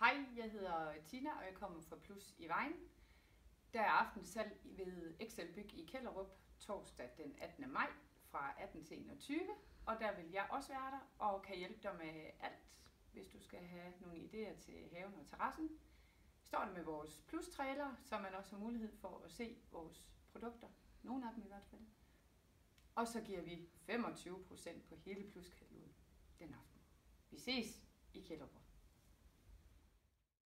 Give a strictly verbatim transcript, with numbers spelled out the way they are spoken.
Hej, jeg hedder Tina, og jeg kommer fra Plus i Vejen. Der er aftensalg ved Excel Byg i Kjellerup torsdag den attende maj fra atten til enogtyve, og der vil jeg også være der og kan hjælpe dig med alt, hvis du skal have nogle idéer til haven og terrassen. Står der med vores Plus-trailer, så man også har mulighed for at se vores produkter, nogle af dem i hvert fald. Og så giver vi femogtyve procent på hele Plus-kataloget den aften. Vi ses i Kjellerup.